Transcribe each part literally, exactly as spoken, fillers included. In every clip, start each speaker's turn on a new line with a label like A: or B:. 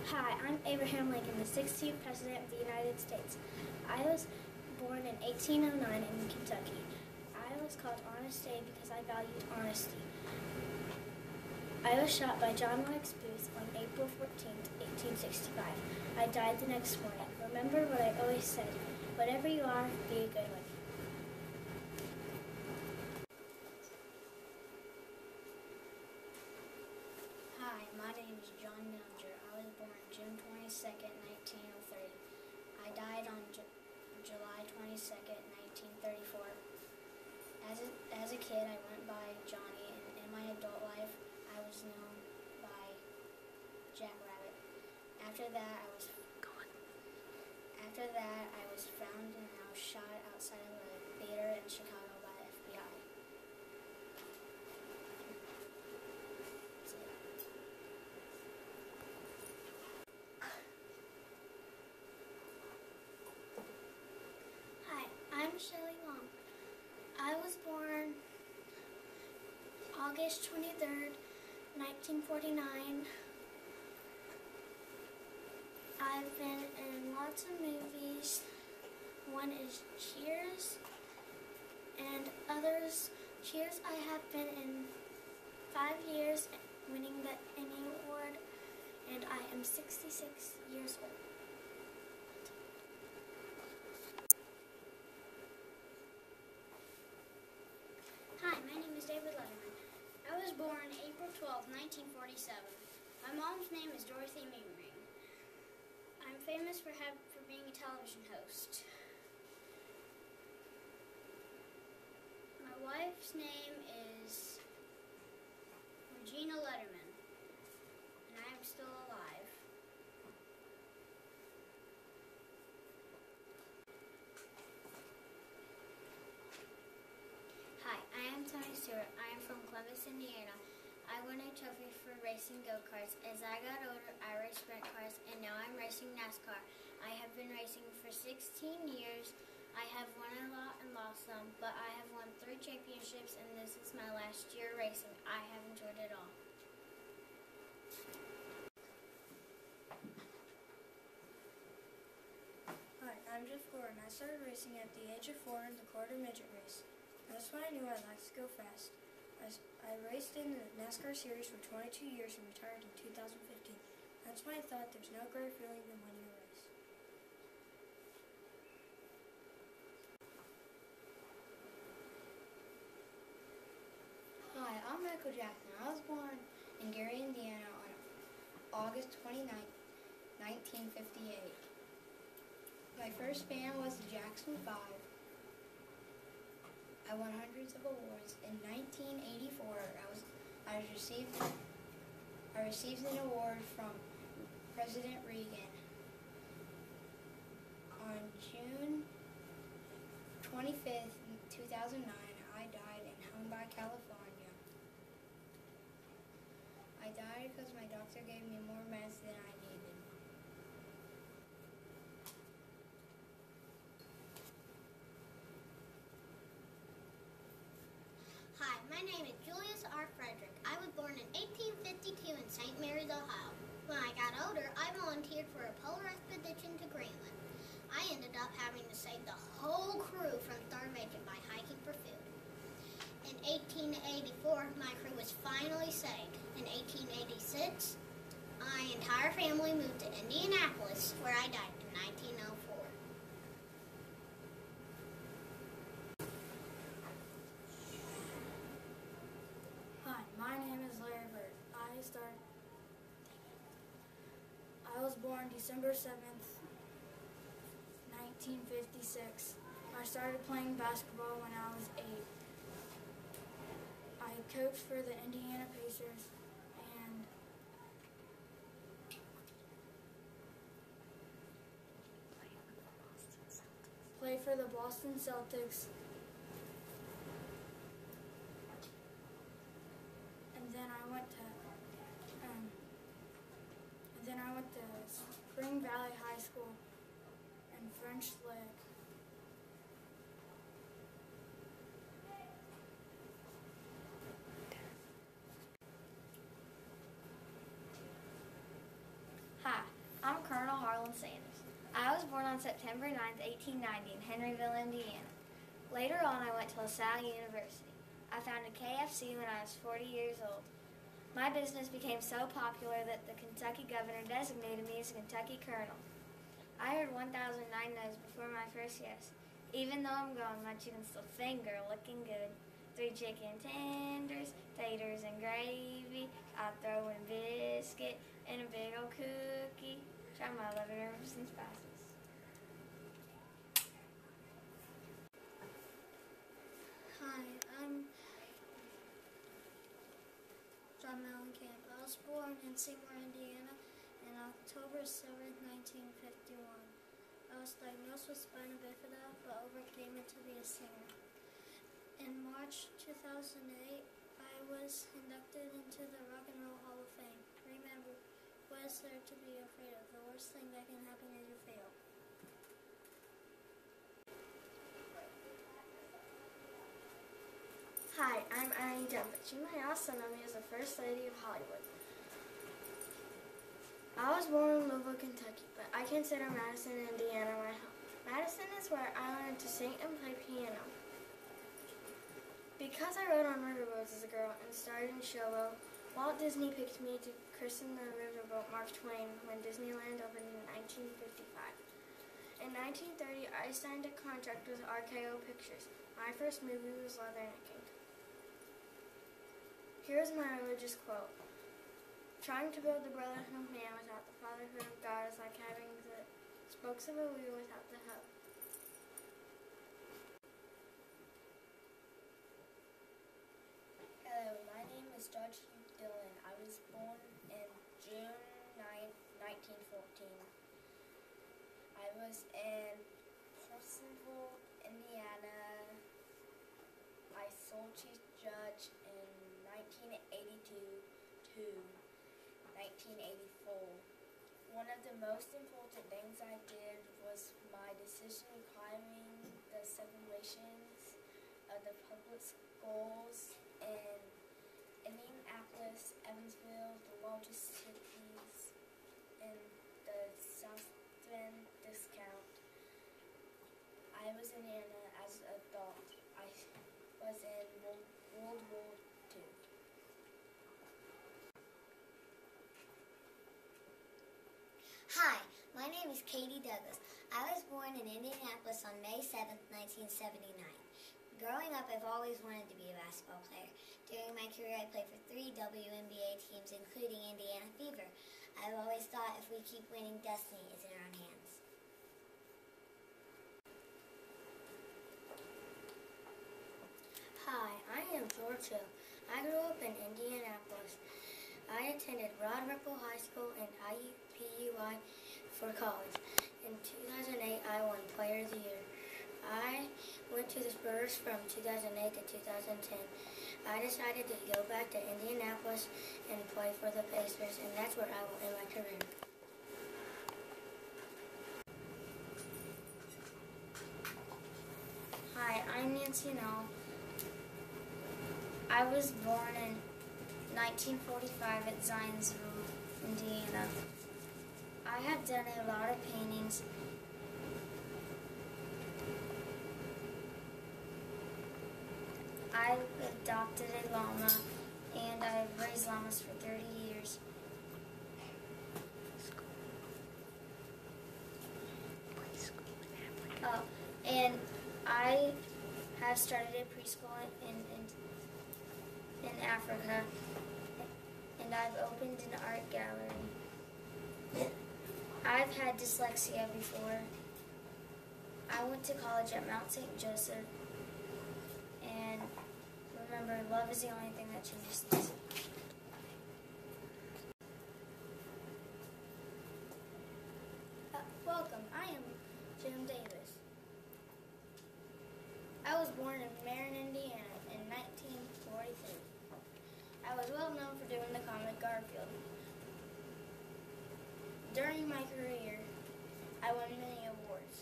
A: Hi, I'm Abraham Lincoln, the sixteenth President of the United States. I was born in eighteen oh nine in Kentucky. I was called Honest Abe because I valued honesty. I was shot by John Wilkes Booth on April fourteenth, eighteen sixty-five. I died the next morning. Remember what I always said, whatever you are, be a good one.
B: Hi, my name is John Nelger. I was born June twenty-second, nineteen oh three. I died on Ju July twenty-second, nineteen thirty-four. As a, as a kid, I went by Johnny, and in my adult life, I was known by Jack Rabbit. After that, I was after that I was found and I was shot outside of a theater in Chicago by the F B I.
A: Hi, I'm Shelley Long. I was born August twenty-third, nineteen forty-nine. I've been in lots of movies. One is Cheers, and others. Cheers I have been in five years, winning the Emmy Award, and I am sixty-six years old.
B: Hi, my name is David Letterman. I was born April twelfth, nineteen forty-seven. My mom's name is Dorothy Meemering. I'm famous for have, for being a television host. My wife's name is Regina Letterman, and I am still alive.
C: Hi, I am Tony Stewart. I am from Columbus, Indiana. I won a trophy for racing go-karts. As I got older, I raced sprint cars, and now I'm racing NASCAR. I have been racing for sixteen years. I have won a lot and lost some, but I have won three championships, and this is my last year racing. I have enjoyed it all.
D: Hi, I'm Jeff Gordon. I started racing at the age of four in the quarter midget race. That's when I knew I liked to go fast. I, I raced in the NASCAR series for twenty-two years and retired in two thousand fifteen. That's when I thought there's no greater feeling than winning a race.
B: Hi, I'm Michael Jackson. I was born in Gary, Indiana on August twenty-ninth, nineteen fifty-eight. My first band was the Jackson Five. I won hundreds of awards. In nineteen eighty-four, I was I was received I received an award from President Reagan. On June twenty-fifth, two thousand nine, I died in Homebay, California. I died because my doctor gave me more meds than I needed.
C: Hi, my name is Julius R. Frederick. I was born in eighteen fifty-two in Saint Mary's, Ohio. When I got older, I volunteered for a polar expedition to Greenland. I ended up having to save the whole crew from starvation by hiking for food. In eighteen eighty-four, my crew was finally saved. In eighteen eighty-six, my entire family moved to Indianapolis, where I died in nineteen oh four.
D: Hi, my name is Larry Bird. I started. I was born December seventh, nineteen fifty-six. I started playing basketball when I was eight. I coached for the Indiana Pacers and played for the Boston Celtics. And then I went to um, and then I went to Spring Valley High School in French Lick.
E: Hi, on September ninth, eighteen ninety in Henryville, Indiana. Later on, I went to LaSalle University. I founded K F C when I was forty years old. My business became so popular that the Kentucky governor designated me as a Kentucky colonel. I heard one thousand nine no's before my first yes. Even though I'm gone, my chicken's still finger looking good. Three chicken tenders, taters and gravy. I'll throw in biscuit and a big old cookie. Try my living rooms and spices.
D: Hi, I'm John Mellencamp. I was born in Seymour, Indiana on October seventh, nineteen fifty-one. I was diagnosed with spina bifida, but overcame it to be a singer. In March two thousand eight, I was inducted into the Rock and Roll Hall of Fame. Remember, what is there to be afraid of? The worst thing that can happen is you fail.
E: Hi, I'm Annie Dunn, but you might also know me as the First Lady of Hollywood. I was born in Louisville, Kentucky, but I consider Madison, Indiana my home. Madison is where I learned to sing and play piano. Because I rode on riverboats as a girl and started in showboat, Walt Disney picked me to christen the riverboat Mark Twain when Disneyland opened in nineteen fifty-five. In nineteen thirty, I signed a contract with R K O Pictures. My first movie was Leathernecking. Here's my religious quote. Trying to build the brotherhood of man without the fatherhood of God is like having the spokes of a wheel without the hub.
F: Hello, my name is Judge Hugh Dillon. I was born in June ninth, nineteen fourteen. I was in Portsmouth, Indiana. I sold chief judge in nineteen eighty-two to nineteen eighty-four. One of the most important things I did was my decision requiring the separations of the public schools in Indianapolis, Evansville, the largest cities in the Southern Discount. I was in Indiana as an adult. I was in World, World War Two.
B: Hi, my name is Katie Douglas. I was born in Indianapolis on May seventh, nineteen seventy-nine. Growing up, I've always wanted to be a basketball player. During my career, I played for three W N B A teams, including Indiana Fever. I've always thought if we keep winning, destiny is in our own hands.
A: Hi, I am George Hill. I grew up in Indianapolis. I attended Rod Ripple High School and I U P U I for college. In two thousand eight, I won Player of the Year. I went to the Spurs from two thousand eight to two thousand ten. I decided to go back to Indianapolis and play for the Pacers, and that's where I will end my career. Hi, I'm Nancy Knoll. I was born in nineteen forty-five at Zionsville, Indiana. I have done a lot of paintings. I've adopted a llama, and I've raised llamas for thirty years. Oh, and I have started a preschool in, in, in Africa, and I've opened an art gallery. I've had dyslexia before. I went to college at Mount Saint Joseph, and remember, love is the only thing that changes things. Uh, welcome, I am Jim Davis. I was born in Marion, Indiana in nineteen forty-three. I was well known for doing the comic Garfield. During my career, I won many awards.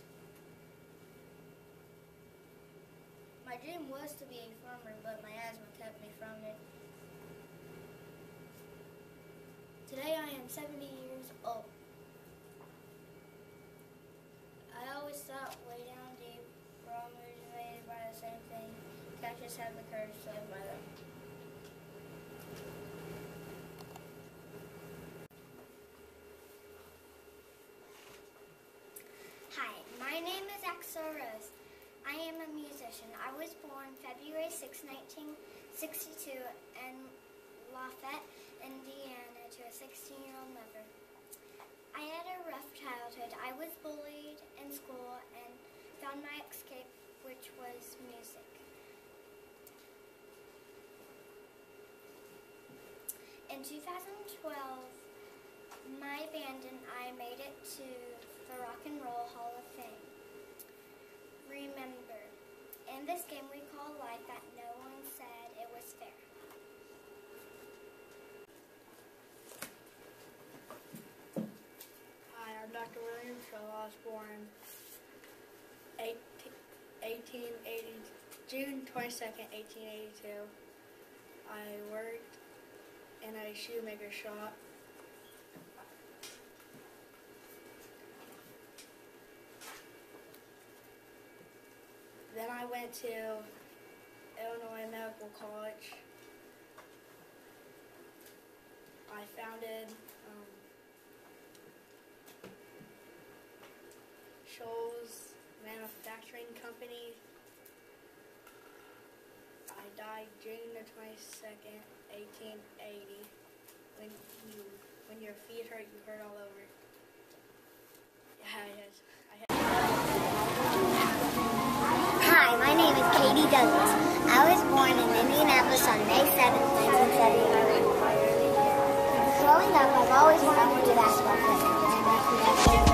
A: My dream was to be a farmer, but my asthma kept me from it. Today I am seventy years old. I
G: name is Axel Rose. I am a musician. I was born February sixth, nineteen sixty-two in Lafayette, Indiana, to a sixteen-year-old mother. I had a rough childhood. I was bullied in school and found my escape, which was music. In two thousand twelve, my band and I made it to the Rock and Roll Hall of Fame. Remember, in this game we call life that no one said it was fair.
H: Hi, I'm Doctor William Shaw. I was born eighteen eighty, June twenty-second, eighteen eighty-two. I worked in a shoemaker shop. Then I went to Illinois Medical College. I founded um, Shoals Manufacturing Company. I died June the twenty-second, eighteen eighty. When you, when your feet hurt, you hurt all over. Yeah, yes. I had
G: Hi, my name is Katie Douglas. I was born in Indianapolis on May seventh, nineteen seventy-nine. Growing up, I've always wanted to be a basketball player.